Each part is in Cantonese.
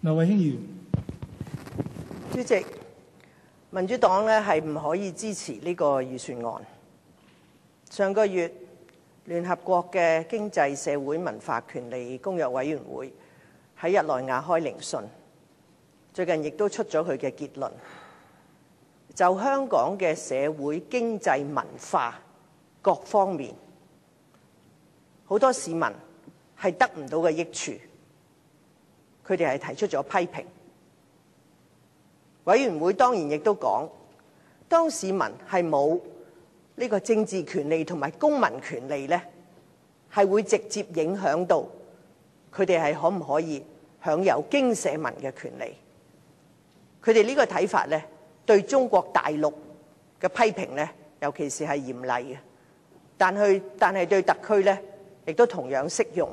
劉慧卿議員， 主席，民主黨係唔可以支持呢個預算案。上個月，聯合國嘅經濟社會文化權利公約委員會喺日內瓦開聆訊，最近亦都出咗佢嘅結論，就香港嘅社會經濟文化各方面，好多市民係得唔到嘅益處，佢哋係提出咗批評。委員會當然亦都講，當市民係冇呢個政治權利同埋公民權利呢，係會直接影響到佢哋係可唔可以享有經社民嘅權利。佢哋呢個睇法呢，對中國大陸嘅批評呢，尤其是係嚴厲嘅，但係對特區呢，亦都同樣適用。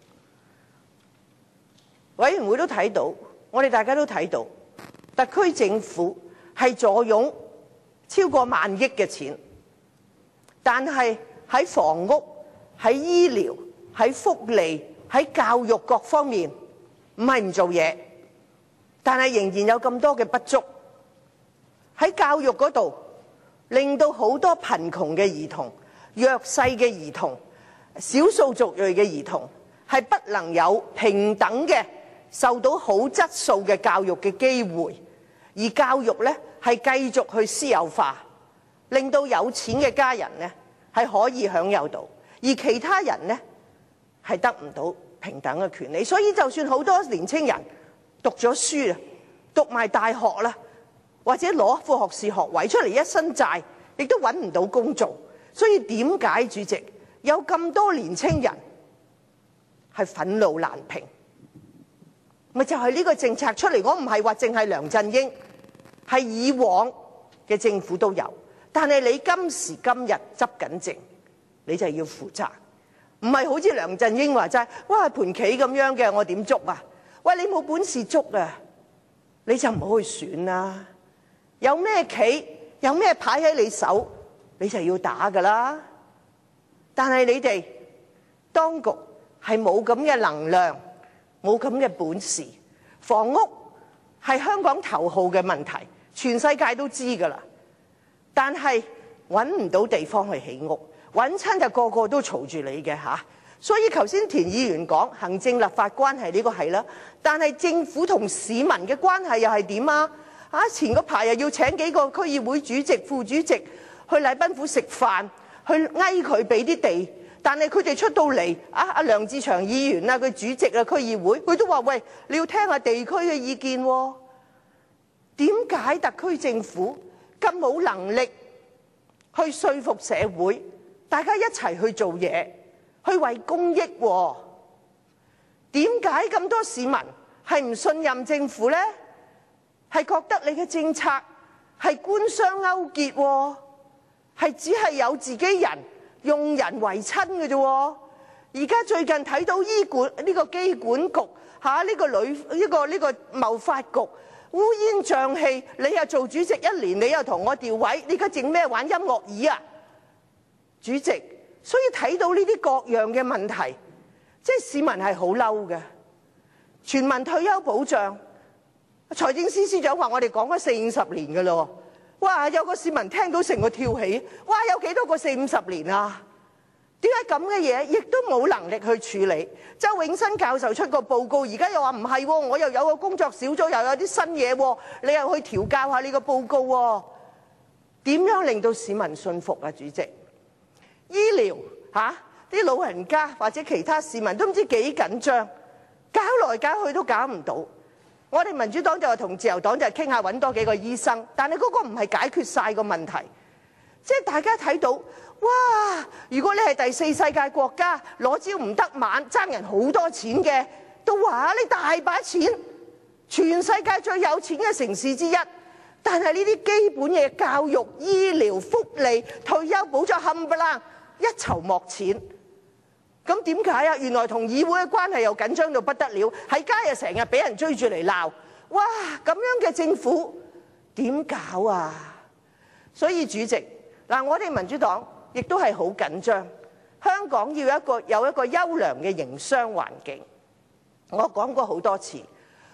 委員會都睇到，我哋大家都睇到，特區政府係坐擁超過萬億嘅錢，但係喺房屋、喺醫療、喺福利、喺教育各方面唔係唔做嘢，但係仍然有咁多嘅不足。喺教育嗰度，令到好多貧窮嘅兒童、弱勢嘅兒童、少數族裔嘅兒童係不能有平等嘅受到好質素嘅教育嘅機會，而教育呢係繼續去私有化，令到有錢嘅家人呢係可以享有到，而其他人呢係得唔到平等嘅權利。所以就算好多年青人讀咗書，讀埋大學啦，或者攞副學士學位出嚟一身債，亦都揾唔到工做。所以點解主席有咁多年青人係憤怒難平？咪就係呢個政策出嚟，我唔係話淨係梁振英，係以往嘅政府都有。但係你今時今日執緊政，你就要負責，唔係好似梁振英話齋，哇盤棋咁樣嘅，我點捉啊？喂，你冇本事捉啊，你就唔好去選啦。有咩棋，有咩牌喺你手，你就要打㗎啦。但係你哋當局係冇咁嘅能量，冇咁嘅本事。房屋係香港頭號嘅問題，全世界都知㗎啦。但係揾唔到地方去起屋，揾親就個個都嘈住你嘅嚇。所以頭先田議員講行政立法關係呢個係啦，但係政府同市民嘅關係又係點啊？前嗰排又要請幾個區議會主席、副主席去禮賓府食飯，去嗌佢俾啲地，但係佢哋出到嚟，梁志祥議員啊，佢主席啊區議會，佢都話喂，你要聽下地區嘅意見喎。點解特區政府咁冇能力去說服社會，大家一齊去做嘢，去為公益喎？點解咁多市民係唔信任政府呢？係覺得你嘅政策係官商勾結喎，係只係有自己人用人為親嘅啫。而家最近睇到醫管呢個機管局呢個貿發局烏煙瘴氣，你又做主席1年，你又同我調位，你而家整咩玩音樂椅啊？主席，所以睇到呢啲各樣嘅問題，即係市民係好嬲嘅。全民退休保障，財政司司長話我哋講咗40-50年㗎咯，哇！有個市民聽到成個跳起，哇！有幾多個40-50年啊？點解咁嘅嘢亦都冇能力去處理？周永新教授出個報告，而家又話唔係喎，我又有個工作小組，又有啲新嘢喎，你又去調教下你個報告喎？點樣令到市民信服啊？主席，醫療啲老人家或者其他市民都唔知幾緊張，搞來搞去都搞唔到。我哋民主黨就話同自由黨就係傾下揾多幾個醫生，但係嗰個唔係解決晒個問題。即係大家睇到，哇！如果你係第4世界國家，攞招唔得晚，爭人好多錢嘅，都話你大把錢，全世界最有錢嘅城市之一。但係呢啲基本嘅教育、醫療、福利、退休保障冚唪唥一籌莫展。咁點解啊？原來同議會嘅關係又緊張到不得了，喺街又成日俾人追住嚟鬧。哇！咁樣嘅政府點搞啊？所以主席，我哋民主黨亦都係好緊張，香港要有一個優良嘅營商環境。我講過好多次，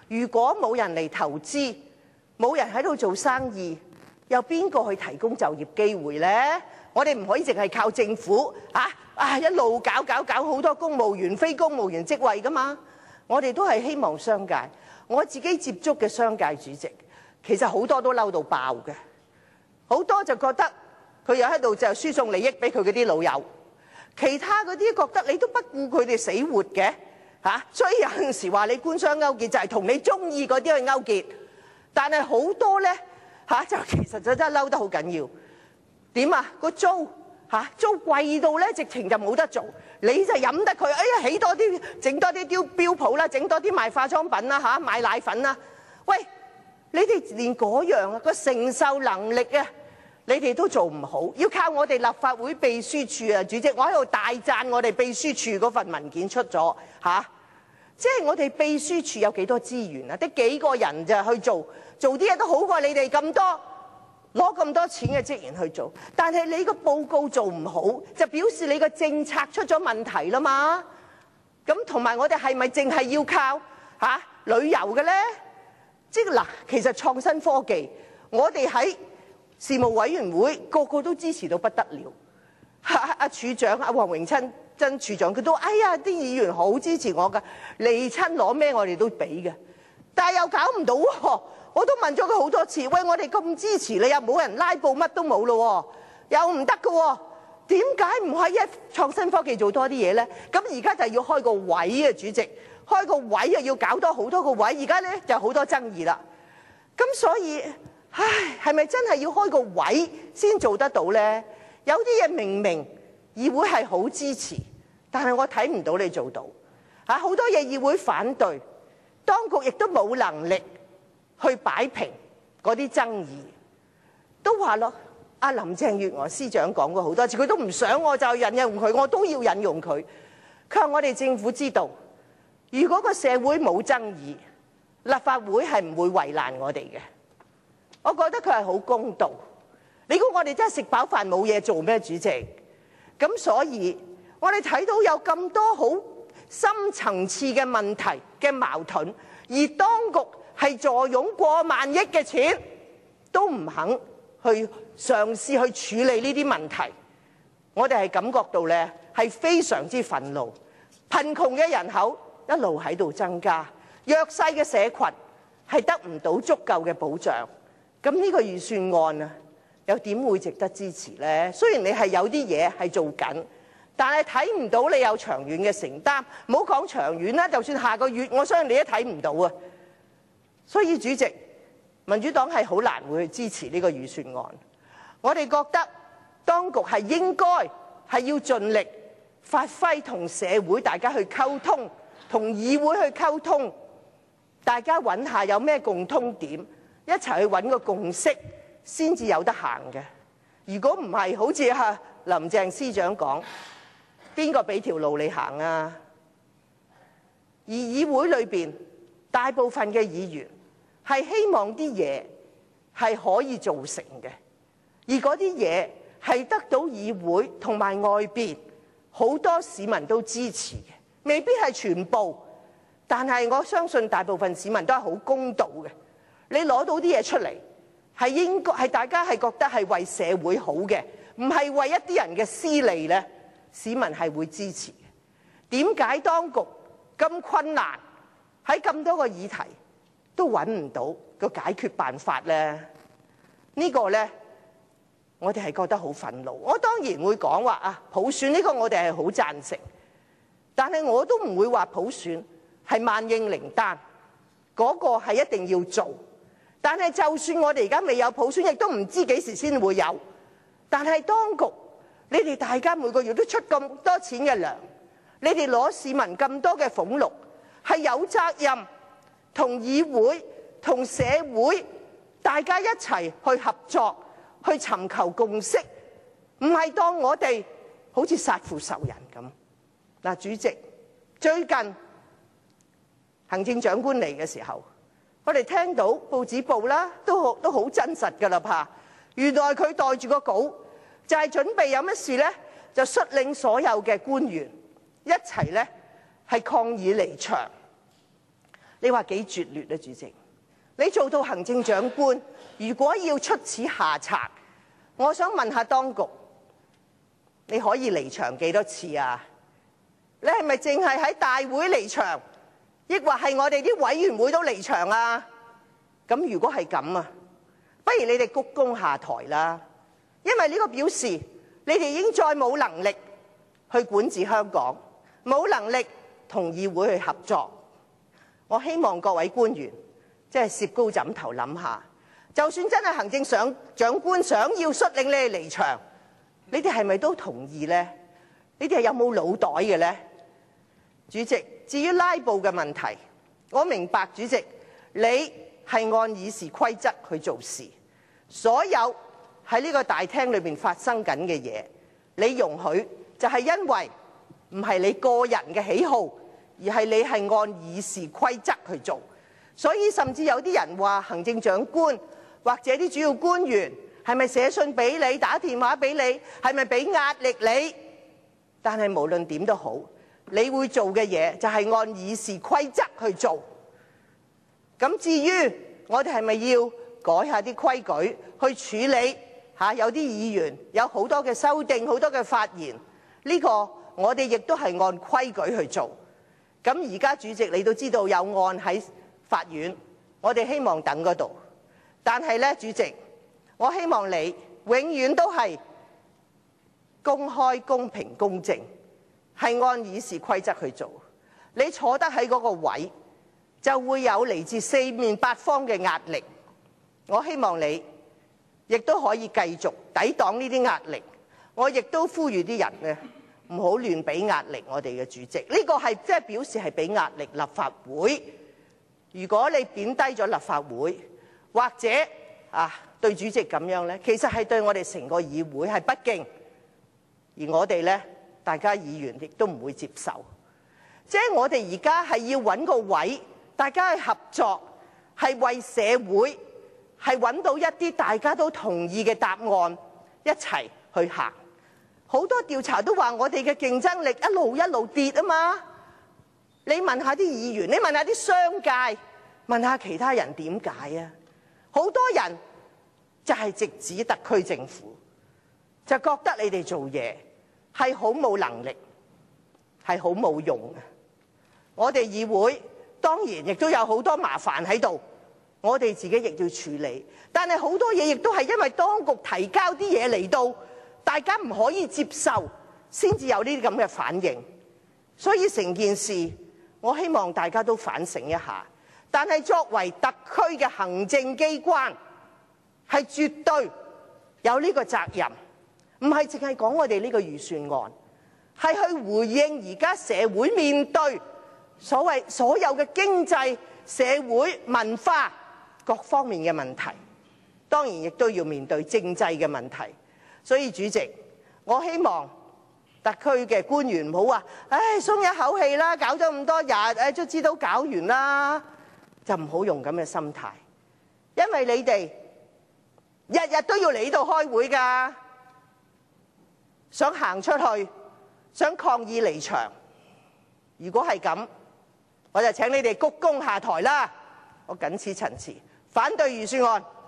如果冇人嚟投資，冇人喺度做生意，有邊個去提供就業機會呢？我哋唔可以淨係靠政府一路搞好多公務員、非公務員職位㗎嘛。我哋都係希望商界。我自己接觸嘅商界主席，其實好多都嬲到爆嘅，好多就覺得佢又喺度就輸送利益俾佢嗰啲老友，其他嗰啲覺得你都不顧佢哋死活嘅所以有陣時話你官商勾結就係同你中意嗰啲去勾結，但係好多呢，就其實就真係嬲得好緊要。點啊？個租貴到咧，直情就冇得做，你就飲得佢。哎呀，起多啲，整多啲標鋪啦，整多啲賣化妝品啦，賣奶粉啦。喂，你哋連嗰樣個承受能力啊，你哋都做唔好，要靠我哋立法會秘書處啊，主席，我喺度大讚我哋秘書處嗰份文件出咗即係我哋秘書處有幾多資源啊？得幾個人就去做啲嘢都好過你哋咁多。攞咁多錢嘅職員去做，但係你個報告做唔好，就表示你個政策出咗問題啦嘛。咁同埋我哋係咪淨係要靠旅遊嘅呢？即係嗱，其實創新科技，我哋喺事務委員會個個都支持到不得了。處長黃榮珍處長佢都哎呀，啲議員好支持我㗎，嚟親攞咩我哋都俾嘅，但係又搞唔到喎。我都問咗佢好多次，喂，我哋咁支持你，又冇人拉布，乜都冇咯，又唔得嘅喎，點解唔可以創新科技做多啲嘢呢？咁而家就要開個位啊，主席，開個位啊，要搞多好多個位，而家呢就好多爭議啦。咁所以，係咪真係要開個位先做得到呢？有啲嘢明明議會係好支持，但係我睇唔到你做到。好多嘢議會反對，當局亦都冇能力去擺平嗰啲爭議，都話咯，阿林鄭月娥司長講過好多次，佢都唔想我就引用佢，我都要引用佢。佢話我哋政府知道，如果個社會冇爭議，立法會係唔會為難我哋嘅。我覺得佢係好公道。你估我哋真係食飽飯冇嘢做咩，主席？咁所以我哋睇到有咁多好深層次嘅問題嘅矛盾，而當局係坐擁過萬億嘅錢，都唔肯去嘗試去處理呢啲問題。我哋係感覺到咧，係非常之憤怒。貧窮嘅人口一路喺度增加，弱勢嘅社群係得唔到足夠嘅保障。咁呢個預算案啊，又點會值得支持呢？雖然你係有啲嘢係做緊，但係睇唔到你有長遠嘅承擔。唔好講長遠啦，就算下個月，我相信你都睇唔到啊。所以主席，民主黨係好難會去支持呢個預算案。我哋覺得當局係應該係要盡力發揮同社會大家去溝通，同議會去溝通，大家揾下有咩共通點，一齊去揾個共識，先至有得行嘅。如果唔係，好似林鄭司長講，邊個俾條路你行啊？而議會裏邊大部分嘅議員係希望啲嘢係可以做成嘅，而嗰啲嘢係得到議會同埋外邊好多市民都支持嘅，未必係全部，但係我相信大部分市民都係好公道嘅。你攞到啲嘢出嚟，係應該係大家係覺得係為社會好嘅，唔係為一啲人嘅私利呢，市民係會支持嘅。點解當局咁困難喺咁多個議題都揾唔到個解決辦法呢？呢個呢，我哋係覺得好憤怒。我當然會講話普選呢個我哋係好贊成，但係我都唔會話普選係萬應靈丹，嗰個係一定要做。但係就算我哋而家未有普選，亦都唔知幾時先會有。但係當局，你哋大家每個月都出咁多錢嘅糧，你哋攞市民咁多嘅俸祿，係有責任同議會、同社會大家一齊去合作，去尋求共識，唔係當我哋好似殺父仇人咁。嗱，主席，最近行政長官嚟嘅時候，我哋聽到報紙報啦，都好真實㗎啦怕。原來佢袋住個稿，就係準備有乜事呢，就率領所有嘅官員一齊呢係抗議離場。 你話幾絕劣啊，主席？你做到行政長官，如果要出此下策，我想問下當局，你可以離場幾多次啊？你係咪淨係喺大會離場，抑或係我哋啲委員會都離場啊？咁如果係咁啊，不如你哋鞠躬下台啦，因為呢個表示你哋已經再冇能力去管治香港，冇能力同議會去合作。我希望各位官員即係攝高枕頭諗下，就算真係行政長官想要率領你哋離場，你哋係咪都同意呢？你哋係有冇腦袋嘅呢？主席，至於拉布嘅問題，我明白主席你係按議事規則去做事，所有喺呢個大廳裏面發生緊嘅嘢，你容許就係因為唔係你個人嘅喜好，而係你係按議事規則去做。所以甚至有啲人話行政長官或者啲主要官員係咪寫信俾你、打電話俾你，係咪俾壓力你？但係無論點都好，你會做嘅嘢就係按議事規則去做。咁至於我哋係咪要改下啲規矩去處理有啲議員有好多嘅修訂、好多嘅發言，呢個我哋亦都係按規矩去做。咁而家主席你都知道有案喺法院，我哋希望等嗰度。但係呢，主席，我希望你永遠都係公開、公平、公正，係按議事規則去做。你坐得喺嗰個位，就會有嚟自四面八方嘅壓力。我希望你亦都可以繼續抵擋呢啲壓力。我亦都呼籲啲人呢，唔好亂俾壓力我哋嘅主席。呢個係即係表示係俾壓力立法會。如果你貶低咗立法會，或者對主席咁樣呢，其實係對我哋成個議會係不敬，而我哋呢，大家議員亦都唔會接受。即係我哋而家係要揾個位，大家去合作，係為社會係揾到一啲大家都同意嘅答案，一齊去行。好多調查都話我哋嘅競爭力一路跌啊嘛。你問下啲議員，你問下啲商界，問下其他人點解啊？好多人就係直指特區政府，就覺得你哋做嘢係好冇能力，係好冇用嘅。我哋議會當然亦都有好多麻煩喺度，我哋自己亦要處理。但係好多嘢亦都係因為當局提交啲嘢嚟到，大家唔可以接受，先至有呢啲咁嘅反應。所以成件事，我希望大家都反省一下。但係作為特區嘅行政機關，係絕對有呢個責任，唔係淨係講我哋呢個預算案，係去回應而家社會面對所有嘅經濟、社會、文化各方面嘅問題，當然亦都要面對政制嘅問題。所以主席，我希望特區嘅官員唔好話，鬆一口氣啦，搞咗咁多日，卒之都搞完啦，就唔好用咁嘅心態，因為你哋日日都要嚟呢度開會㗎，想行出去，想抗議離場。如果係咁，我就請你哋鞠躬下台啦。我謹此陳辭，反對預算案。